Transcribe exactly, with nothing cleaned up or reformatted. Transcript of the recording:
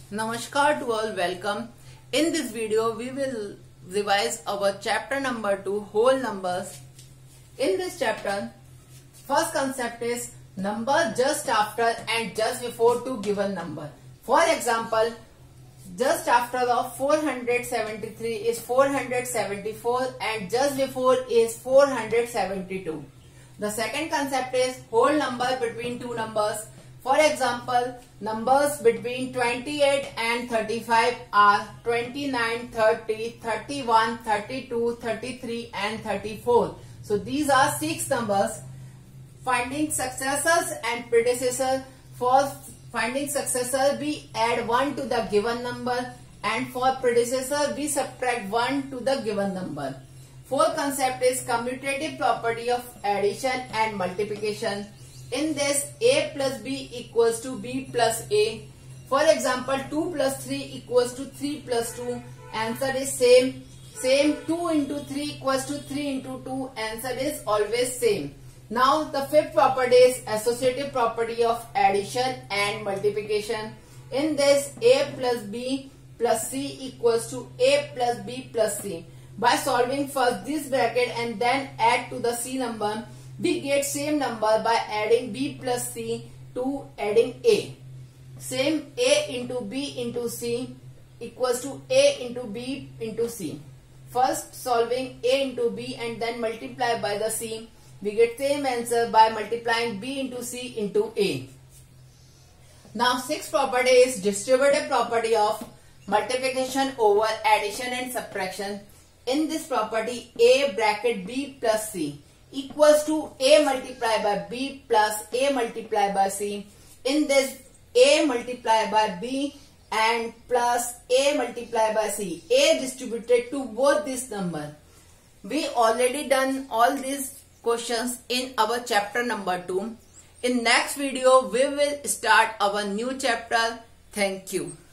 Namaskar to all, welcome. In this video, we will revise our chapter number two, whole numbers. In this chapter, first concept is number just after and just before two given number. For example, just after of four hundred seventy-three is four hundred seventy-four and just before is four hundred seventy-two. The second concept is whole number between two numbers. For example, numbers between twenty-eight and thirty-five are twenty-nine, thirty, thirty-one, thirty-two, thirty-three and thirty-four. So these are six numbers. Finding successors and predecessor. For finding successor, we add one to the given number, and for predecessor, we subtract one to the given number. Fourth concept is commutative property of addition and multiplication. In this, a plus b equals to b plus a. For example, two plus three equals to three plus two. Answer is same. Same. two into three equals to three into two. Answer is always same. Now the fifth property is associative property of addition and multiplication. In this, a plus b plus c equals to a plus b plus c. By solving first this bracket and then add to the c number, we get same number by adding b plus c to adding a. Same, a into b into c equals to a into b into c. First solving a into b and then multiply by the c. We get same answer by multiplying b into c into a. Now sixth property is distributive property of multiplication over addition and subtraction. In this property, a bracket b plus c equals to a multiplied by b plus a multiplied by c. In this, a multiplied by b and plus a multiplied by c. A distributed to both this number. We already done all these questions in our chapter number two. In next video, we will start our new chapter. Thank you.